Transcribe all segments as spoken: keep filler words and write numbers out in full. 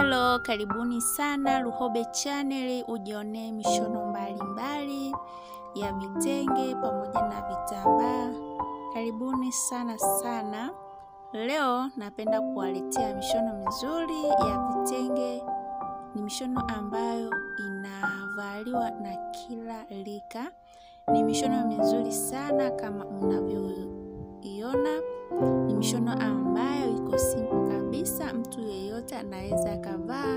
Hello, karibuni sana Luhobe Channel, ujionee mishono mbalimbali ya vitenge pamoja na vitambaa. Karibuni sana sana. Leo napenda kuwaletea mishono mizuri ya vitenge. Ni mishono ambayo inavaliwa na kila rika. Ni mishono mizuri sana kama mnavyoiona. Ni mishono ambayo iko simple kabisa, mtu yeyote anaweza kavaa.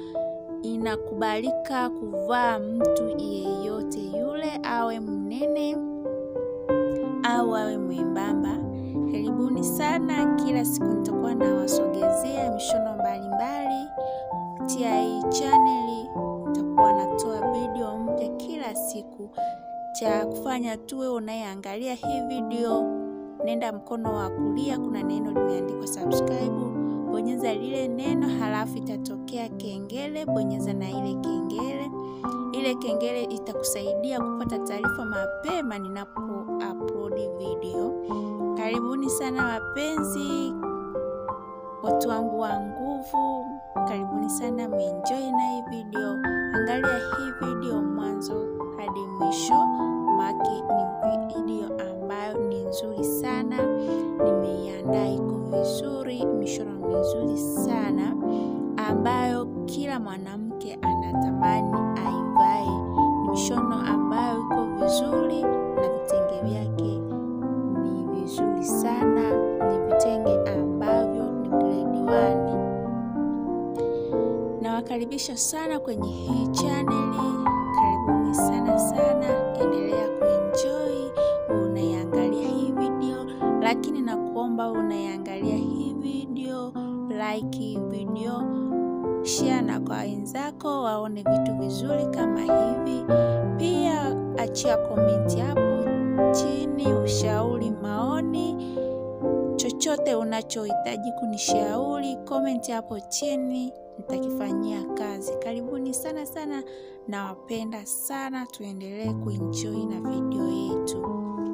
Inakubalika kuvaa mtu yeyote yule, awe mnene au awe mwembamba. Karibuni sana, kila siku nitakuwa nawasogezea mishono mbalimbali kupitia hii channel. Nitakuwa natoa video mpya kila siku. Cha kufanya tuwe unayeangalia hii video, nenda mkono wa kulia, kuna neno limeandikwa subscribe, bonyeza lile neno, halafu itatokea kengele, bonyeza na ile kengele. Ile kengele itakusaidia kupata taarifa mapema ninapo upload video. Karibuni sana wapenzi, watu wangu wa nguvu, karibuni sana, muenjoy na hii video. Angalia hii video mwanzo hadi mwisho, maki ni video ambayo ni nzuri sana. Nimeiandaa iko vizuri, mishono mizuri sana ambayo kila mwanamke anatamani aivae. Ni mishono ambayo iko vizuri na vitenge vyake ni vizuri sana. Ni vitenge ambavyo ni grade one. Nawakaribisha sana kwenye hii channel. Karibuni sana sana, endelea kuenjoy unaiangalia hii video, lakini nakuomba unaiangalia hii video, like hii video, share na kwa wenzako waone vitu vizuri kama hivi. Pia achia comment hapo chini, ushauri, maoni, chochote unachohitaji kunishauri, comment hapo chini, nitakifanyia kazi. Karibuni sana sana, nawapenda sana, tuendelee kuenjoy na video yetu.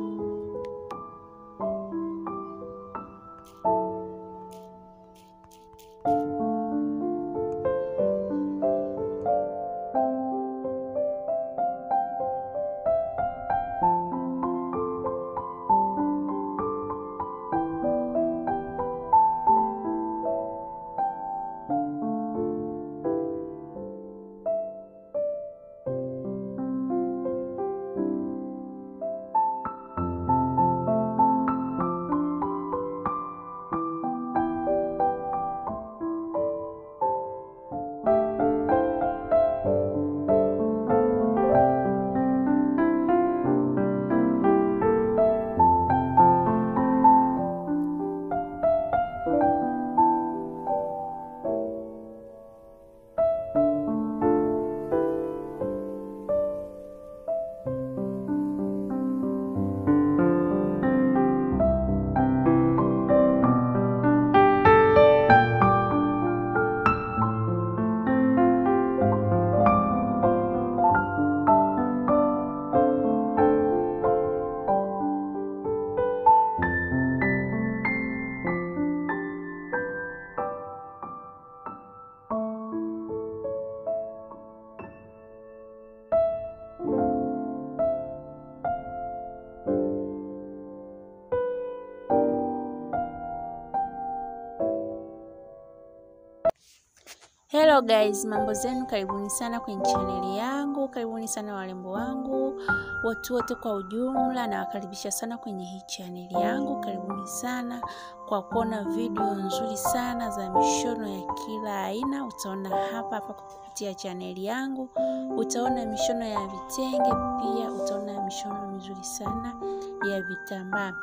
Hello guys, mambo zenu, karibuni sana kwenye channel yangu, karibuni sana warembo wangu, watu wote kwa ujumla, na wakaribisha sana kwenye hii channel yangu. Karibuni sana kwa kuona video nzuri sana za mishono ya kila aina. Utaona hapa hapa kupitia channel yangu, utaona mishono ya vitenge, pia utaona mishono mizuri sana ya vitambaa.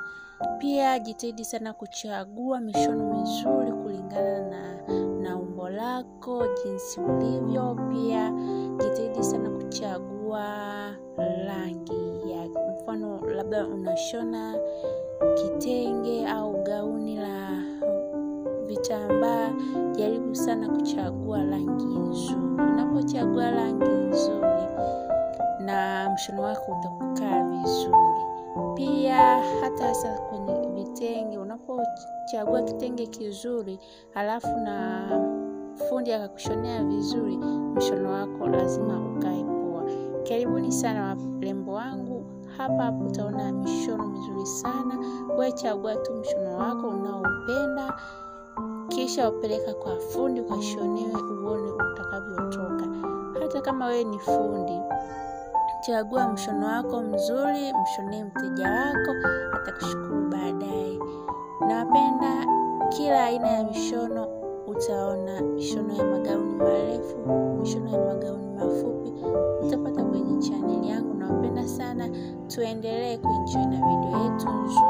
Pia jitahidi sana kuchagua mishono mizuri kulingana na na umbo lako, jinsi ulivyo. Pia jitahidi sana kuchagua rangi ya, mfano labda unashona kitenge au gauni la vitambaa, jaribu sana kuchagua rangi nzuri. Unapochagua rangi nzuri na mshono wako utakaa vizuri. Pia hata hasa kwenye vitenge, unapochagua kitenge kizuri halafu na fundi akakushonea vizuri, mshono wako lazima ukae poa. Karibuni sana warembo wangu. Hapa hapo utaona mishono mizuri sana. Wewe chagua tu mshono wako unaoupenda, kisha upeleka kwa fundi ukashonewe, uone utakavyotoka. Hata kama wewe ni fundi, chagua mshono wako mzuri, mshonee mteja wako, atakushukuru baadaye. Napenda kila aina ya mishono. Utaona mishono ya magauni marefu, mishono ya magauni mafupi, utapata kwenye channel yangu. Napenda sana, tuendelee kuenjoy na video yetu nzuri.